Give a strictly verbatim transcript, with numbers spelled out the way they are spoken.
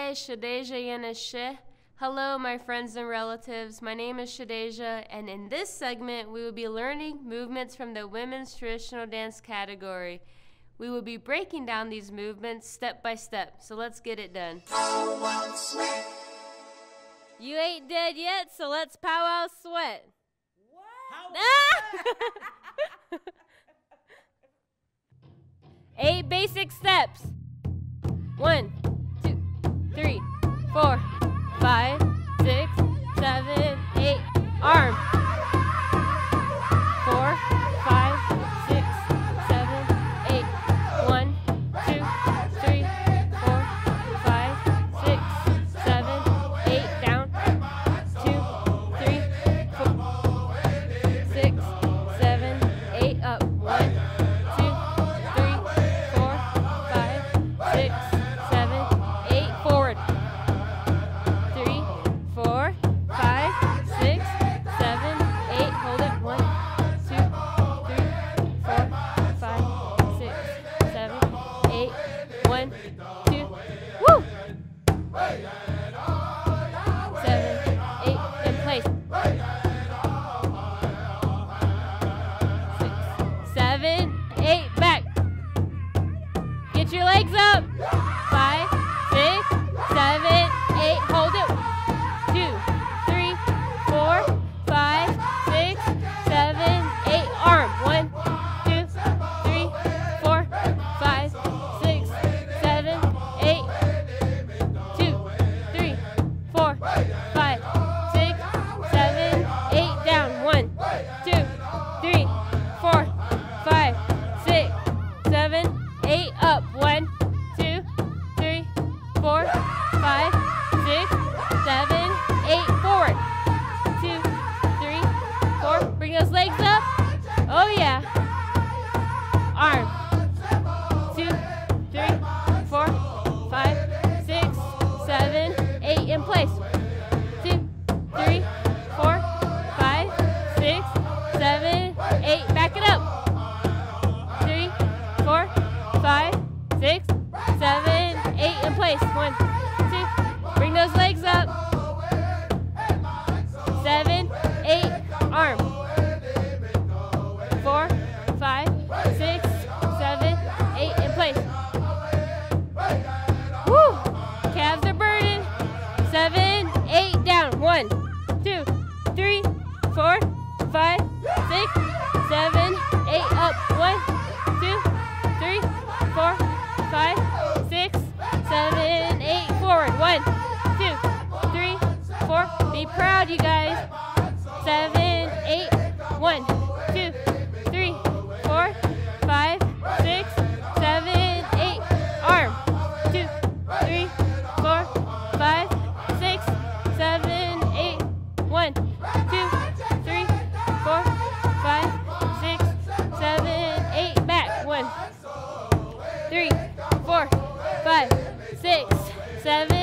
Shadeja Yanashe. Hello, my friends and relatives. My name is Shadeja, and in this segment, we will be learning movements from the women's traditional dance category. We will be breaking down these movements step by step, so let's get it done. You ain't dead yet, so let's powwow sweat. What? Ah! Eight basic steps. One, two, three, four, five, six, seven, eight. Arm. Four, five, six, seven, eight. One, two, three, four, five, six, seven, eight. Down. Two, three, four, six, seven, eight. Up. One, two, three, four, five, six, seven, eight. Forward. Three, four, five, six, seven, eight. Hold it. One, two, three, four, five, six, seven, eight. One, two. Woo! Seven, eight. In place. Six, seven, eight. Back. Get your legs up. Five, six, seven, eight. Hold it. Two, three, four, five, six, seven, eight. Arm. One, two, three, four, five, six, seven, eight. Two, three, four, five, six, seven, eight. Down. One, two, three, four, five, six, seven, eight. Up. One, two, three, four, five, six, seven, eight. Forward. Two, three, four. Bring those legs up. Oh yeah. Arm. Two, three, four, five, six, seven, eight. In place. Two, three, four, five, six, seven, eight. Back it up. Three, four, five, six, seven, eight. In place. One, two. Bring those legs up. Seven, eight. Arm. Four, five, six, seven, eight. In place. Woo! Calves are burning. Seven, eight. Down. One, two, three, four, five, six, seven, eight. Up. One, two, three, four, five, six, seven, eight. Forward. One, two, three, four. Be proud, you guys. Seven, eight. One, two, three, four, five, six, seven, eight. Arm. Two, three, four, five, six, seven, eight. One, two, three, four, five, six, seven, eight. Back. One, three, four, five, six, seven.